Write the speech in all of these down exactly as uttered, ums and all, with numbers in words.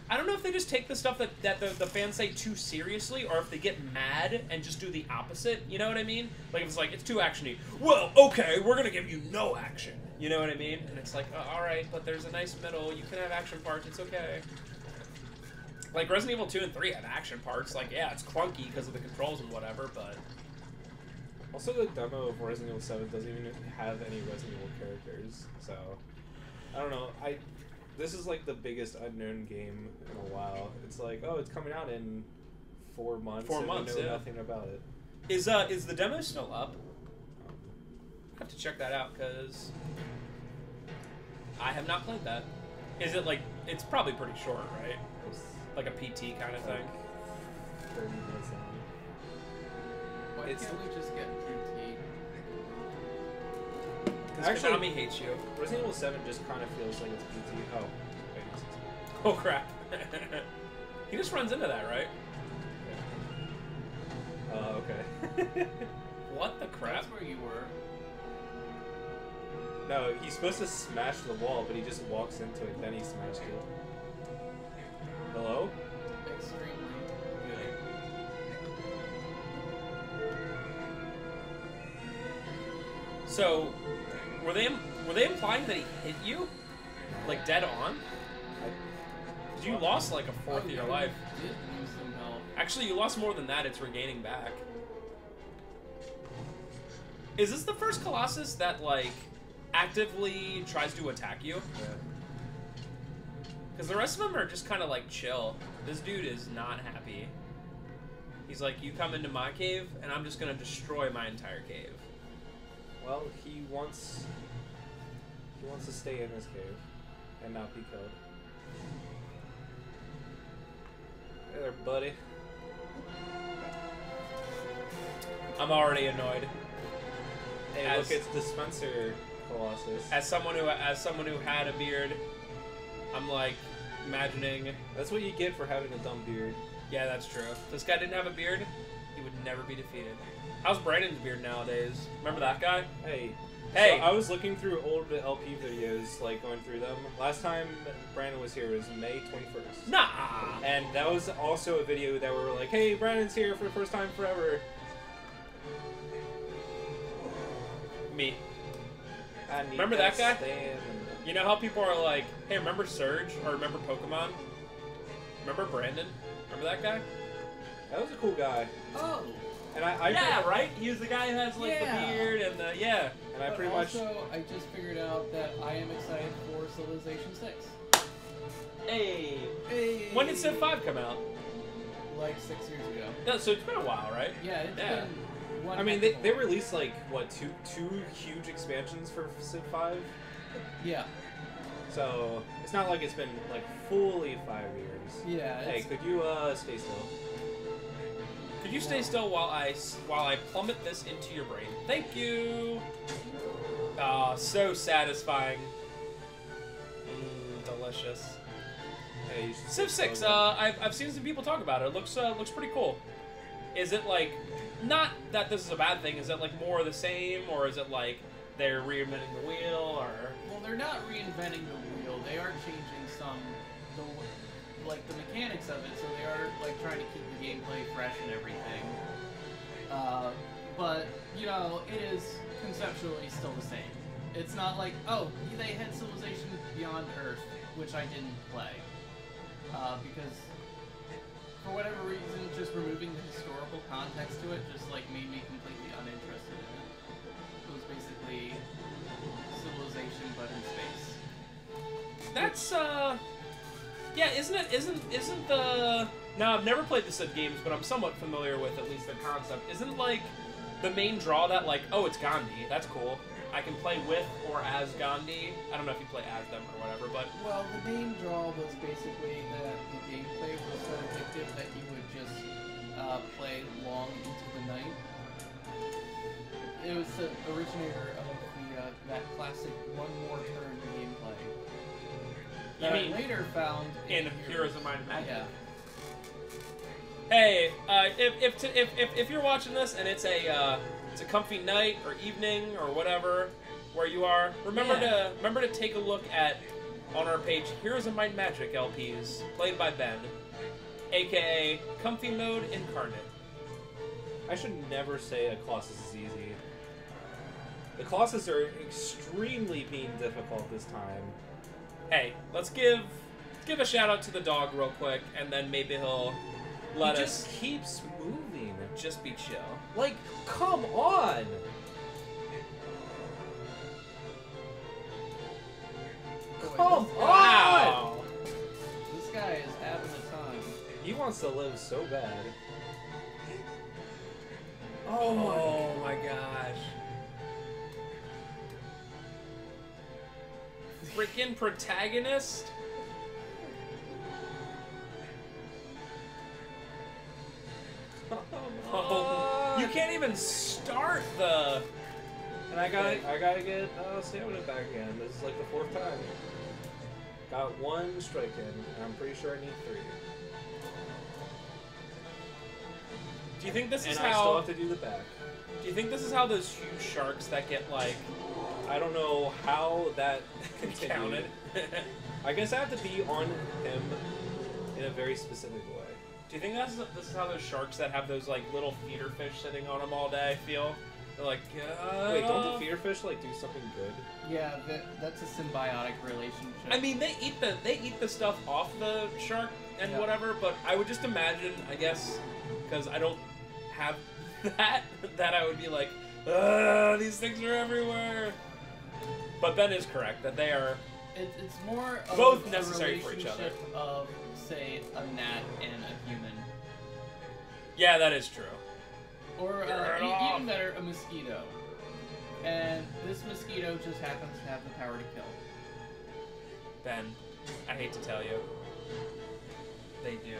I don't know if they just take the stuff that, that the, the fans say too seriously, or if they get mad and just do the opposite, you know what I mean? Like, if it's like, it's too actiony, well, okay, we're gonna give you no action, you know what I mean? And it's like, oh, alright, but there's a nice middle, you can have action parts, it's okay. Like, Resident Evil two and three had action parts, like, yeah, it's clunky because of the controls and whatever, but... Also, the demo of Resident Evil seven doesn't even have any Resident Evil characters, so... I don't know, I... This is like the biggest unknown game in a while. It's like, oh, it's coming out in four months. Four and months, we know yeah. nothing about it. Is uh is the demo still up? I have to check that out because I have not played that. Is it like it's probably pretty short, right? It's Like a P T kind of thing. thirty minutes long. Why It's can't we just get P T? Actually, Konami hates you. Resident Evil seven just kind of feels like it's P T. Oh, wait, it's P T. Oh crap! He just runs into that, right? Yeah. Uh, okay. What the crap? That's where you were. No, he's supposed to smash the wall, but he just walks into it, then he smashed it. Hello? Extremely good. So, were they were they implying that he hit you, like dead on? Because you lost like a fourth Oh, of your yeah, life. you did lose some health. Actually, you lost more than that. It's regaining back. Is this the first Colossus that like actively tries to attack you? Yeah. Because the rest of them are just kind of like chill. This dude is not happy. He's like, you come into my cave, and I'm just gonna destroy my entire cave. Well, he wants he wants to stay in his cave and not be killed. Hey there, buddy. I'm already annoyed. Hey, As- look, it's the Spencer Colossus. As someone who, as someone who had a beard, I'm like imagining. That's what you get for having a dumb beard. Yeah, that's true. If this guy didn't have a beard, he would never be defeated. How's Brandon's beard nowadays? Remember that guy? Hey. Hey. So I was looking through old L P videos, like going through them. Last time Brandon was here was May twenty-first. Nah. And that was also a video that we were like, hey, Brandon's here for the first time forever. Me. I need Remember that guy? stand. You know how people are like, hey, remember Surge or remember Pokemon? Remember Brandon? Remember that guy? That was a cool guy. Oh. And I, I Yeah, right? He was the guy who has like Yeah. the beard and the yeah. And I But pretty also, much. I just figured out that I am excited for Civilization six. Hey. Hey. When did Civ five come out? Like six years ago. No, so it's been a while, right? Yeah, it's Yeah. been one I mean, heck they, of a they while. released like what two two huge expansions for Civ five, Yeah. so it's not like it's been like fully five years. Yeah. Hey, It's, could you uh stay still? Could you stay still while I s- while I plummet this into your brain? Thank you. Ah, so satisfying. Mm, delicious. Hey, you should Civ stay six. still. Uh, I've I've seen some people talk about it. It looks uh, looks pretty cool. Is it like not that this is a bad thing? Is it like more of the same, or is it like they're reinventing the wheel, or? well, they're not reinventing the wheel. They are changing some, the like the mechanics of it. So they are like trying to keep the gameplay fresh and everything. Uh, but you know, it is conceptually still the same. It's not like, oh, they had Civilization Beyond Earth, which I didn't play. Uh, because, for whatever reason, just removing the historical context to it just, like, made me completely uninterested in it. It was basically Civilization, but in space. That's uh, yeah, isn't it? Isn't isn't the? Now I've never played the Civ games, but I'm somewhat familiar with at least the concept. Isn't like the main draw that like, oh, it's Gandhi. That's cool. I can play with or as Gandhi. I don't know if you play as them or whatever, but Well, the main draw was basically that the gameplay was so addictive that you would just uh, play long into the night. It was the originator of the uh, that classic one more turn gameplay. You That mean I later found in Heroes of Might and Magic. Yeah. Hey, uh, if if, to, if if if you're watching this and it's a uh, it's a comfy night or evening or whatever where you are, remember Yeah. to remember to take a look at on our page Heroes of Might and Magic L Ps, played by Ben, aka Comfy Mode Incarnate. I should never say a Colossus is easy. The Colossus are extremely being difficult this time. Hey, let's give let's give a shout out to the dog real quick, and then maybe he'll let he us just keeps moving. just be chill. Like, come on! Boy, Come this on! guy- Wow. This guy is having a time. He wants to live so bad. Oh my, oh my gosh. Freaking protagonist? Come Oh, on! you can't even start the... And I gotta, I gotta get uh, stamina back again. This is like the fourth time. Got one strike in, and I'm pretty sure I need three. Do you think this is and I how... still have to do the back. Do you think this is how those huge sharks that get, like, I don't know how that continued. counted? I guess I have to be on him in a very specific way. Do you think that's, this is how those sharks that have those, like, little feeder fish sitting on them all day feel? They're like, uh, Wait, don't the feeder fish like do something good? Yeah, that, that's a symbiotic relationship. I mean, they eat the they eat the stuff off the shark and Yeah. whatever, but I would just imagine, I guess, because I don't have that, that I would be like, ugh, these things are everywhere. But Ben is correct that they are. It, it's more of Both a necessary for each other. relationship of, say, a gnat and a human. Yeah, that is true. Or, Get uh, it e- off. even better, a mosquito. And this mosquito just happens to have the power to kill. Ben, I hate to tell you, they do.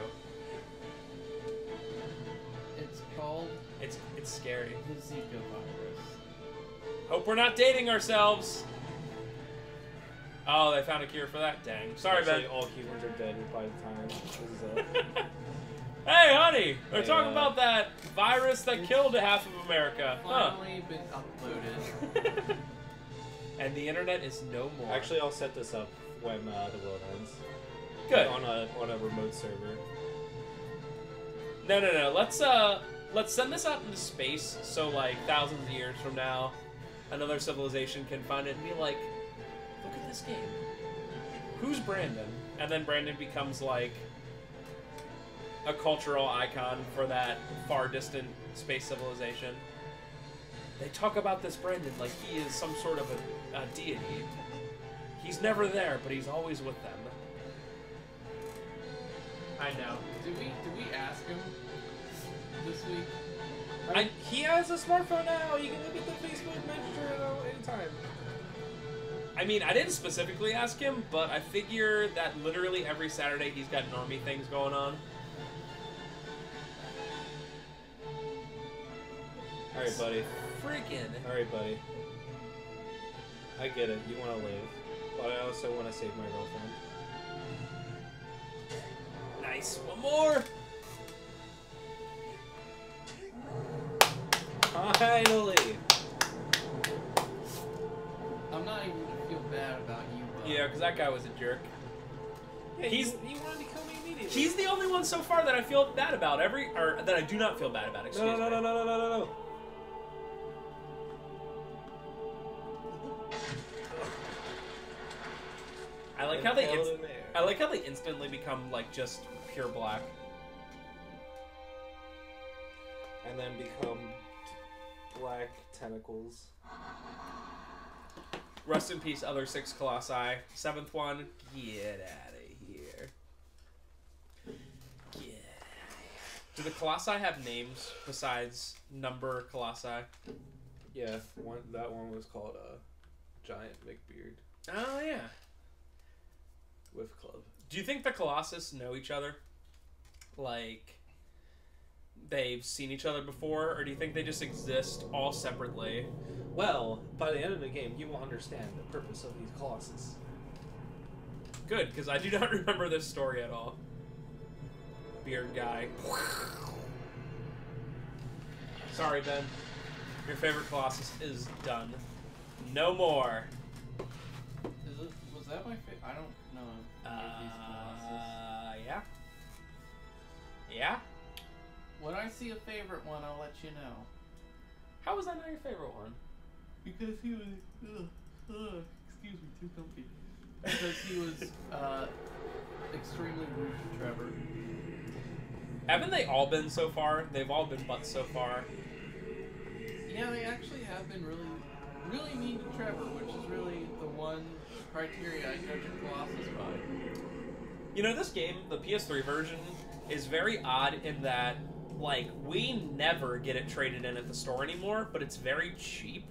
It's called It's it's scary. the Zika virus. Hope we're not dating ourselves. Oh, they found a cure for that. Dang. Sorry, Actually, Ben. all humans are dead by the time this is up. Hey, honey! They're Hey, talking uh, about that virus that it's killed half of America. Huh. Finally been uploaded. And the internet is no more. Actually, I'll set this up when uh, the world ends. good. On a on a remote server. No, no, no. Let's uh, let's send this out into space. So like thousands of years from now, another civilization can find it and be like, look at this game. Who's Brandon? And then Brandon becomes like a cultural icon for that far distant space civilization. They talk about this Brandon like he is some sort of a, a deity. He's never there, but he's always with them. I know. Did we did we ask him this week? I mean, he has a smartphone now. You can look at the Facebook Messenger at any time. I mean, I didn't specifically ask him, but I figure that literally every Saturday he's got normie things going on. All right, buddy. Freaking. All right, buddy. I get it. You want to live, but I also want to save my girlfriend. Nice. One more. Finally. I'm not even gonna feel bad about you, but Yeah, because that guy was a jerk. Yeah, He's- you, you wanted to kill me immediately. He's the only one so far that I feel bad about. Every or that I do not feel bad about. Excuse no, no, no, me. no, no, no, no, no. I like how they. Held Inst- in there. I like how they instantly become like just pure black. And then become black tentacles. Rest in peace, other six colossi. Seventh one, get out of here. Get out of here. Do the colossi have names besides number colossi? Yeah, one that one was called a giant McBeard Oh yeah. with club. Do you think the Colossus know each other? Like, they've seen each other before, or do you think they just exist all separately? Well, by the end of the game, you will understand the purpose of these colossus. Good, because I do not remember this story at all. Beard guy. Sorry, Ben. Your favorite Colossus is done. No more. Is it, was Was that my favorite? I don't know. Uh, yeah. Yeah? When I see a favorite one, I'll let you know. How was that not your favorite one? Because he was, ugh, ugh, excuse me, too comfy. Because he was uh, extremely rude to Trevor. Haven't they all been so far? They've all been butts so far. Yeah, they actually have been really, really mean to Trevor, which is really the one criteria I judge a Colossus by. You know, this game, the P S three version, is very odd in that, like, we never get it traded in at the store anymore, but it's very cheap.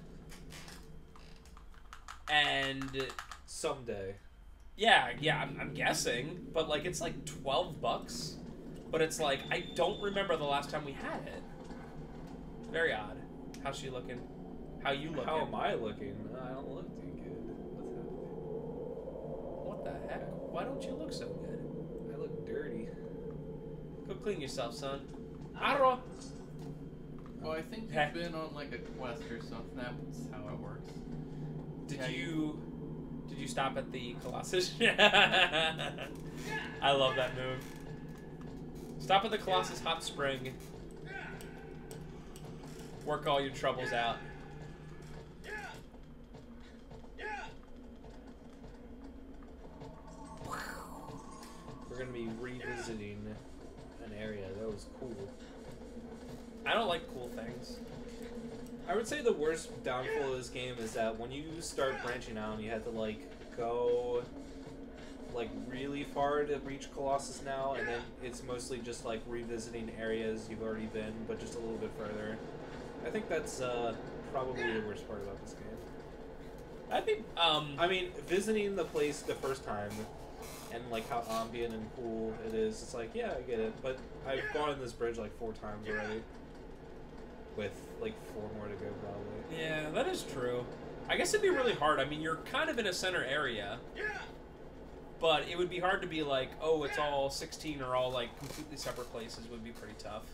And Someday. yeah, yeah, I'm, I'm guessing, but like it's like twelve bucks. But it's like I don't remember the last time we had it. Very odd. How's she looking? How you looking? How am I looking? I don't look too good. What's happening? What the heck? Why don't you look so good? I look dirty. Go clean yourself, son. Arro. Well, I think you've Heh. been on like a quest or something. That's how it works. Did Yeah, you did you stop at the Colossus? I love that move. Stop at the Colossus hot spring. Work all your troubles out. We're gonna be revisiting an area that was cool. I don't like cool things. I would say the worst downfall of this game is that when you start branching out, you have to like go like really far to reach Colossus now, and then it's mostly just like revisiting areas you've already been, but just a little bit further. I think that's uh, probably the worst part about this game. I'd be um I mean, visiting the place the first time and like how ambient and cool it is, it's like, yeah, I get it, but I've gone on this bridge like four times already. With like four more to go, probably. yeah, that is true. I guess it'd be really hard. I mean, you're kind of in a center area. But it would be hard to be like, oh, it's all sixteen or all like completely separate places would be pretty tough.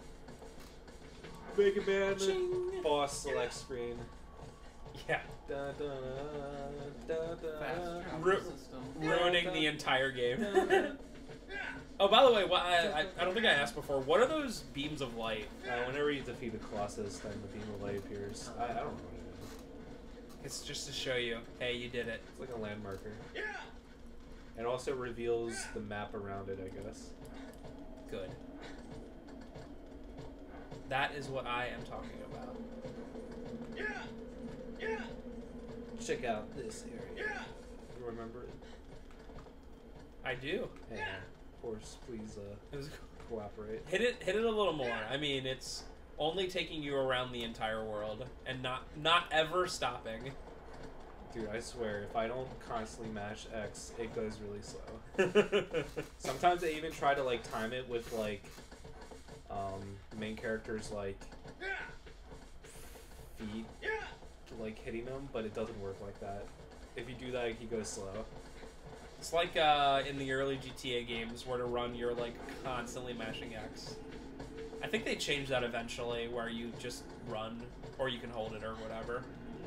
Mega Man Ching. boss select screen. Yeah. Da, da, da, da, da, Fast travel Ru- system. Ruining the entire game. Oh, by the way, what, I, I, I don't think I asked before, what are those beams of light? Uh, whenever you defeat a Colossus, then the beam of light appears. I, I don't know what it is. It's just to show you, hey, you did it. It's like a land marker. It also reveals the map around it, I guess. Good. That is what I am talking about. Check out this area. You remember it? I do. Hey, of course, please uh, It was, cooperate. hit it, hit it a little more. I mean, it's only taking you around the entire world and not, not ever stopping. Dude, I swear, if I don't constantly mash X, it goes really slow. Sometimes I even try to like time it with like um, the main character's like feet, like hitting him, but it doesn't work like that. If you do that, he goes slow. It's like uh, in the early G T A games where to run you're like constantly mashing X. I think they changed that eventually where you just run or you can hold it or whatever.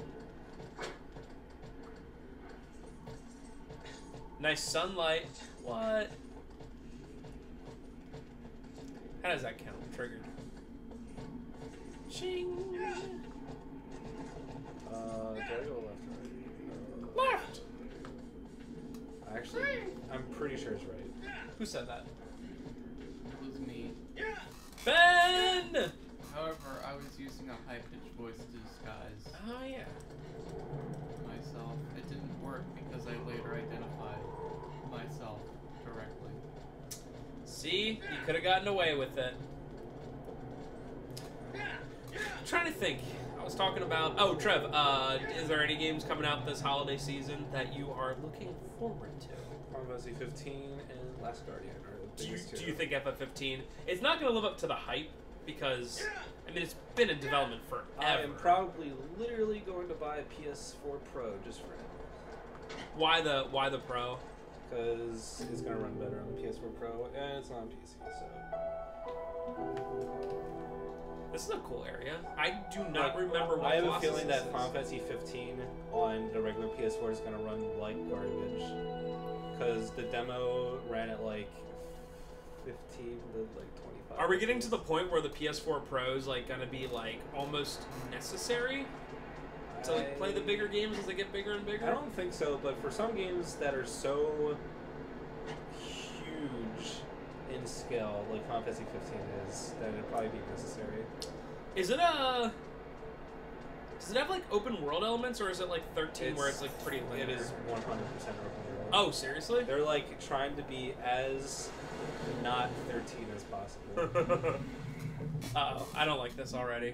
Nice sunlight. What? How does that count? Triggered. Ching. Uh, do I go left or right? Uh, Left. Actually, I'm pretty sure it's right. Who said that? It was me. Ben! However, I was using a high-pitched voice to disguise Oh, yeah. myself. It didn't work because I later identified myself correctly. See? You could have gotten away with it. I'm trying to think. I was talking about... Oh, Trev, uh, is there any games coming out this holiday season that you are looking forward to? Final Fantasy fifteen and Last Guardian are the Do you, biggest two. do you think F F fifteen... It's not going to live up to the hype because, I mean, it's been in development forever. I am probably literally going to buy a P S four Pro just for it. Why the, why the Pro? Because it's going to run better on the P S four Pro, and it's not on P C, so... This is a cool area. I do not Like, remember what I have a Colossus feeling that is. Final Fantasy fifteen on the regular P S four is gonna run like garbage, because the demo ran at like fifteen to like twenty-five. Are we getting to the point where the P S four Pro is like gonna be like almost necessary to like, play the bigger games as they get bigger and bigger? I don't think so, but for some games that are so huge in scale, like Final Fantasy fifteen is, then it'd probably be necessary. Is it a? Does it have like open world elements, or is it like thirteen It's, where it's like pretty linear? It is one hundred percent open world. Oh, seriously? They're like trying to be as not thirteen as possible. Uh oh, I don't like this already.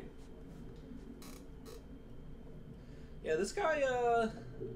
Yeah, this guy, uh,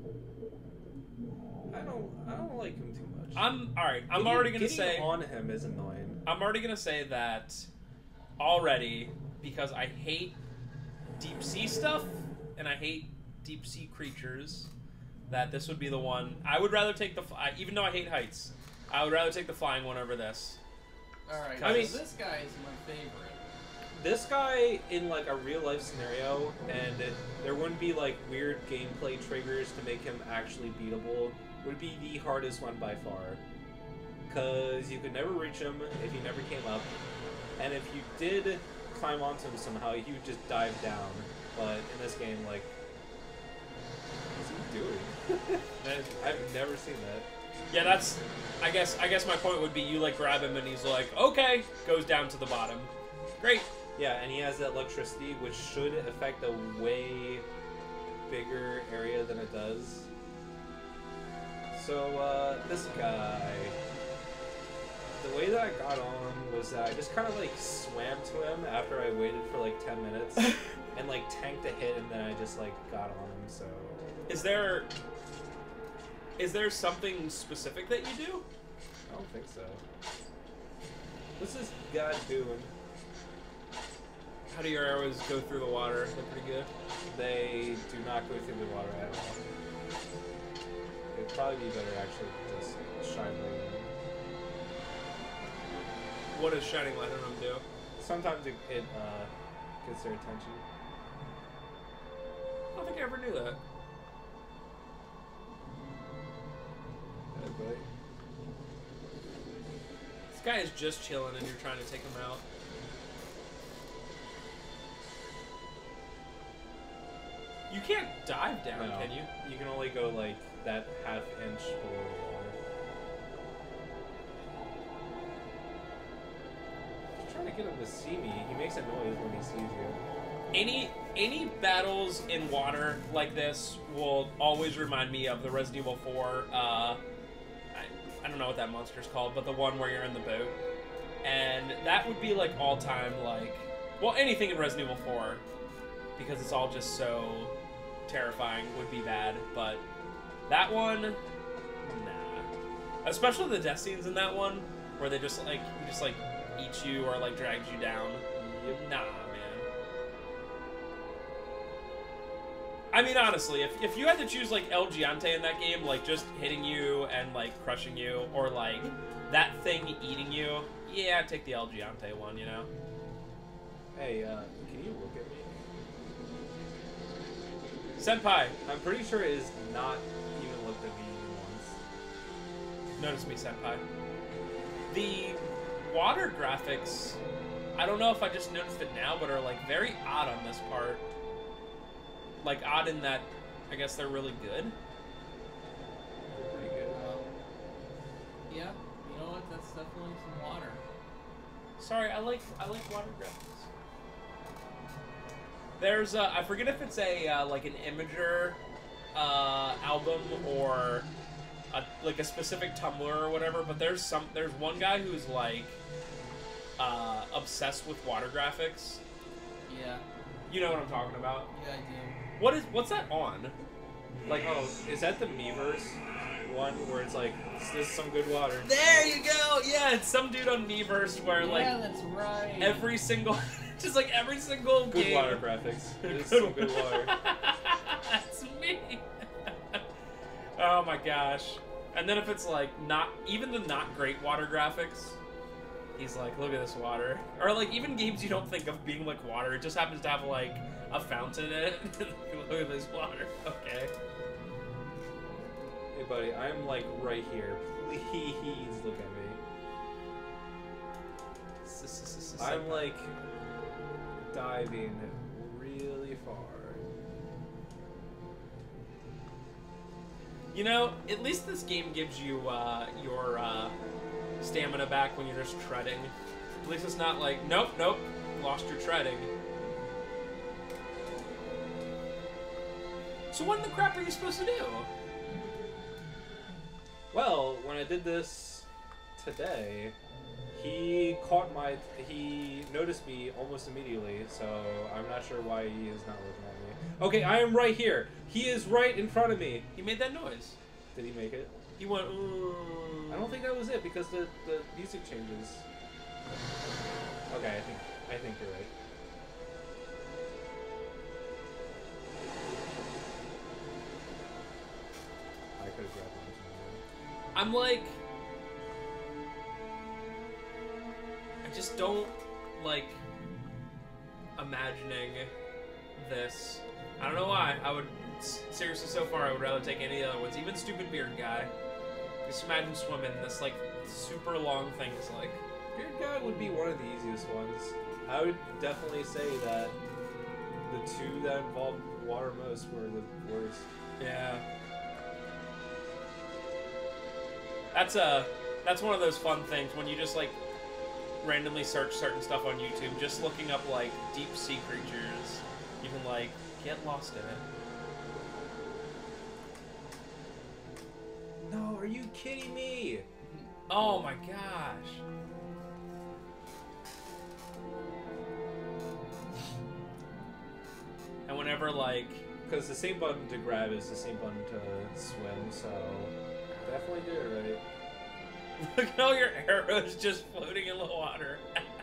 I don't, I don't like him too much. I'm all right. I'm Getting- already gonna getting say. on him is annoying. I'm already gonna say that already because I hate deep sea stuff and I hate deep sea creatures. That this would be the one. I would rather take the. I, even though I hate heights, I would rather take the flying one over this. All right. I mean- so this guy is my favorite. This guy in like a real life scenario, and it, there wouldn't be like weird gameplay triggers to make him actually beatable, would be the hardest one by far. Cause you could never reach him if he never came up, and if you did climb onto him somehow, he would just dive down. But in this game, like, what's he doing? I've never seen that. Yeah, that's. I guess. I guess my point would be you like grab him and he's like, okay, goes down to the bottom. Great. Yeah, and he has that electricity, which should affect a way bigger area than it does. So, uh, this guy, the way that I got on him was that I just kind of like swam to him after I waited for like ten minutes and like tanked a hit, and then I just like got on him. So, Is there? Is there something specific that you do? I don't think so. What's this guy doing? How do your arrows go through the water? They're pretty good. They do not go through the water at all. It'd probably be better actually to just shine light on them. What does shining light on them do? Sometimes it, it uh, gets their attention. I don't think I ever knew that. Yeah, but This guy is just chilling and you're trying to take him out. You can't dive down, no, can you? You can only go like that half inch below the water. Just trying to get him to see me. He makes a noise when he sees you. Any any battles in water like this will always remind me of the Resident Evil four. Uh, I, I don't know what that monster's called, but the one where you're in the boat, and that would be like all time like well anything in Resident Evil four because it's all just so terrifying would be bad, but that one, nah. Especially the death scenes in that one where they just like just like eat you or like drags you down. Nah, man. I mean, honestly, if, if you had to choose, like, El Gigante in that game, like, just hitting you and, like, crushing you, or, like, that thing eating you, yeah, I'd take the El Gigante one, you know? Hey, uh, can you look at me? Senpai, I'm pretty sure it is not even looked at me once. notice me, Senpai. The water graphics, I don't know if I just noticed it now, but are, like, very odd on this part. Like, odd in that, I guess they're really good. Pretty good. Um, yeah, you know what? That's definitely some water. Sorry, I like I like water graphics. There's uh, I forget if it's a uh, like an Imager uh, album or a, like a specific Tumblr or whatever, but there's some there's one guy who's like uh, obsessed with water graphics. Yeah, You know what I'm talking about? yeah, I do. What is what's that on? Like, oh, is that the Miiverse one where it's like, is this some good water? There you go. Yeah, it's some dude on Miiverse where Yeah, like that's right. every single, just like every single Good game. water graphics. It is some good water. That's me. Oh my gosh. And then if it's like not even the not great water graphics, He's like, look at this water. Or, like, even games you don't think of being like water, it just happens to have, like, a fountain in it. Look at this water. Okay. Hey, buddy, I'm, like, right here. Please look at me. I'm, like, diving really far. You know, at least this game gives you uh, your uh, stamina back when you're just treading. At least it's not like, nope, nope, lost your treading. So what in the crap are you supposed to do? Well, when I did this today, he caught my... he noticed me almost immediately, so I'm not sure why he is not looking at me. Okay, I am right here. He is right in front of me. He made that noise. Did he make it? He went, ooh. I don't think that was it, because the, the music changes. Okay, I think, I think you're right. I could have grabbed one. I'm like... I just don't like imagining this. I don't know why. I would seriously, so far, I would rather take any of the other ones. Even Stupid Beard Guy. Just imagine swimming this like super long thing is like. Beard Guy would be one of the easiest ones. I would definitely say that the two that involved water most were the worst. Yeah. That's a that's one of those fun things when you just like randomly search certain stuff on YouTube, just looking up like deep sea creatures. You can like get lost in it. No, are you kidding me? Oh my gosh. And whenever like because the same button to grab is the same button to swim, so definitely do it right. Look at all your arrows just floating in the water.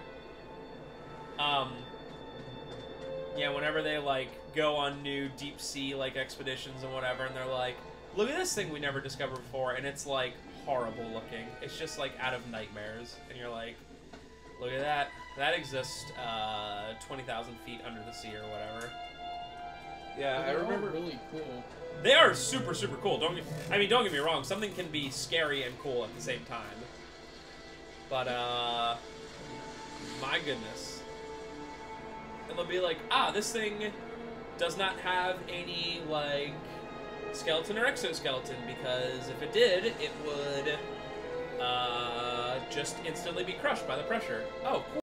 um, yeah, whenever they, like, go on new deep sea, like, expeditions and whatever, and they're like, look at this thing we never discovered before, and it's, like, horrible looking. It's just, like, out of nightmares. And you're like, look at that. That exists, uh, twenty thousand feet under the sea or whatever. Yeah, I remember... really cool. They are super, super cool. Don't get, I mean, don't get me wrong. Something can be scary and cool at the same time. But, uh... my goodness. It'll be like, ah, this thing does not have any, like, skeleton or exoskeleton, because if it did, it would, uh, just instantly be crushed by the pressure. Oh, cool.